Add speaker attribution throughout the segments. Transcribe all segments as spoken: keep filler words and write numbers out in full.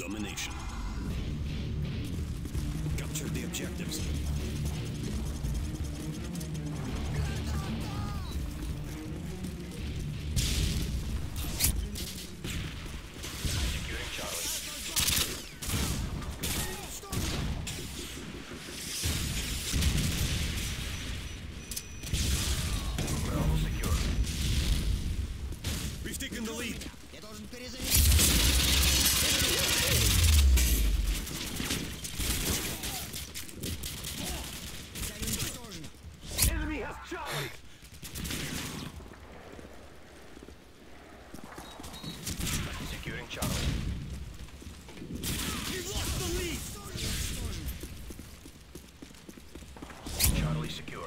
Speaker 1: Domination. Capture the objectives.
Speaker 2: Securing Charlie. Bravo secure.
Speaker 1: We've taken the lead.
Speaker 2: Enemy has Charlie. Securing Charlie.
Speaker 1: We've lost the lead.
Speaker 2: Charlie secure.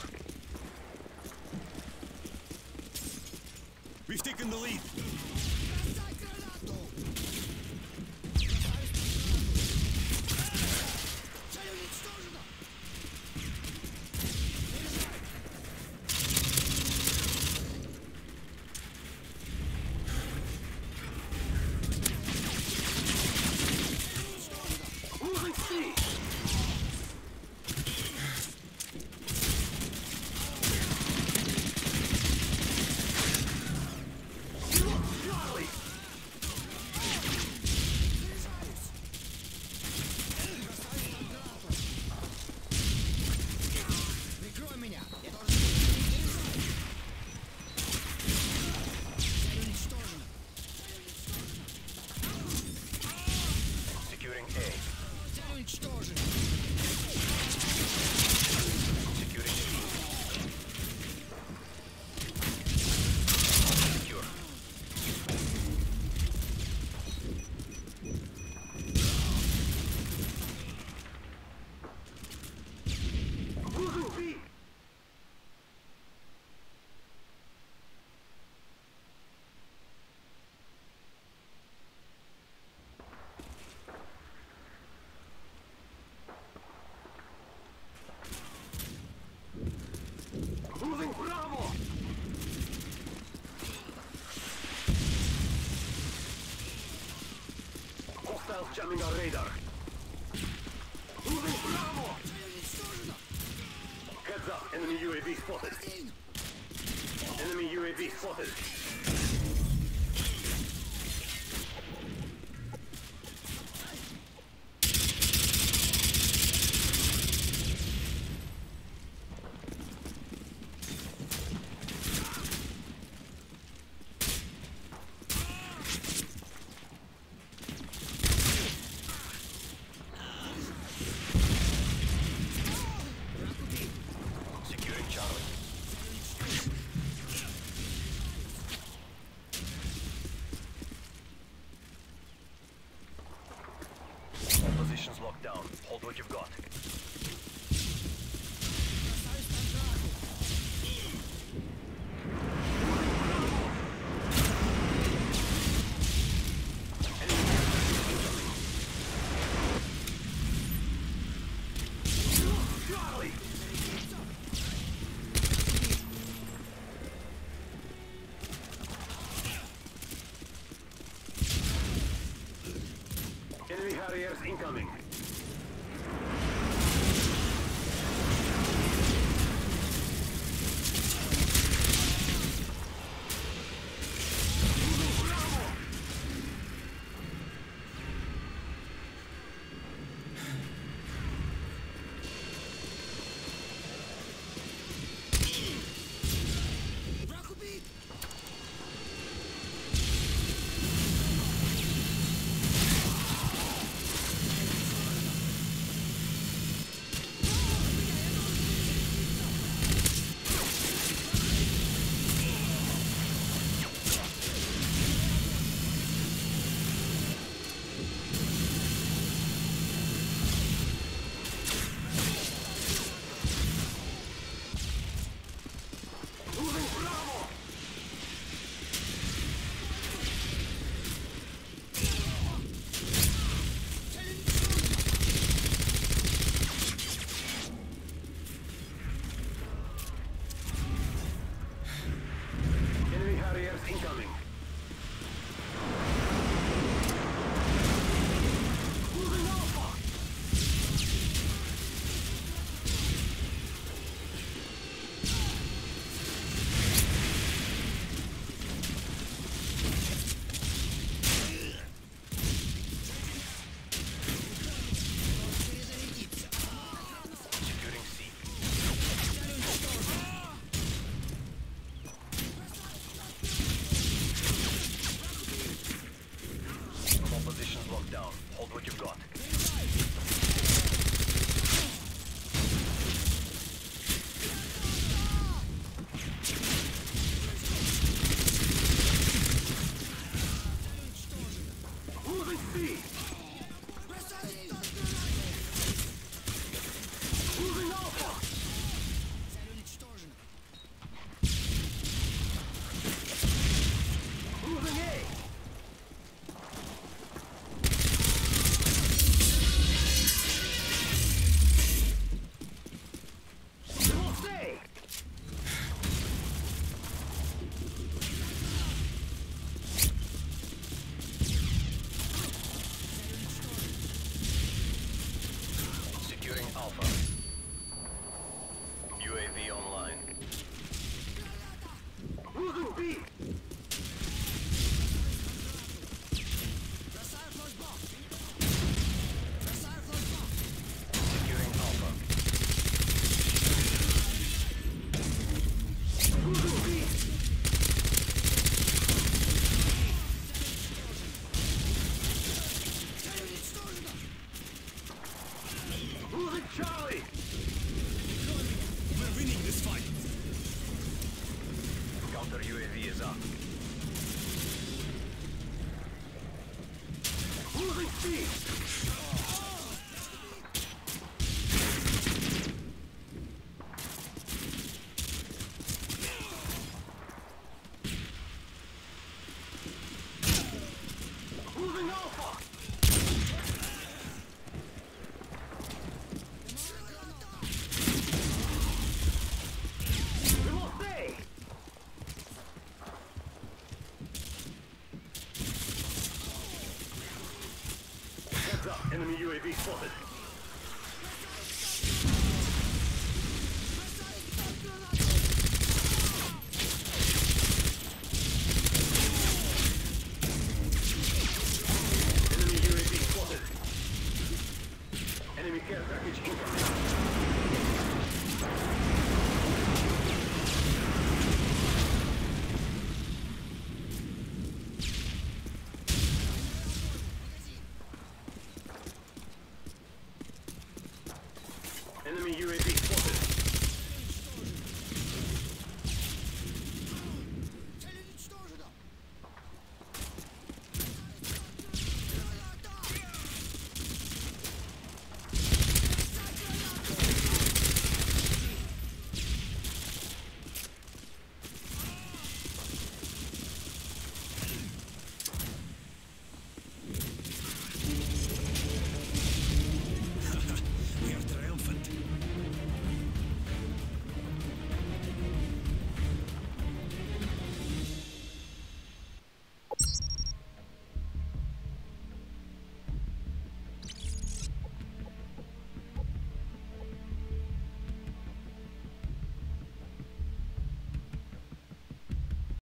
Speaker 1: We've taken the lead.
Speaker 2: Losing C. Charlie.
Speaker 3: Прикрой меня! Я должен... Цель уничтожена!
Speaker 2: Securing A.
Speaker 3: Цель уничтожена!
Speaker 2: Securing C. Secure. Losing B. Losing Bravo. Hostiles jamming our radar. Losing Bravo. Heads up, enemy U A V spotted. Enemy U A V spotted. Securing Charlie. All positions locked down. Hold what you've got. Charlie! Enemy Harriers incoming.
Speaker 3: Враг убит!
Speaker 2: V.
Speaker 3: Бросаю флешбок. Бросаю флешбок.
Speaker 4: Securing Alpha.
Speaker 2: Losing B.
Speaker 3: Цель уничтожена.
Speaker 2: Losing Charlie.
Speaker 1: We're winning this fight.
Speaker 4: Counter U A V is up.
Speaker 2: Losing C. Losing Alpha. We lost A. Heads up, enemy U A V spotted.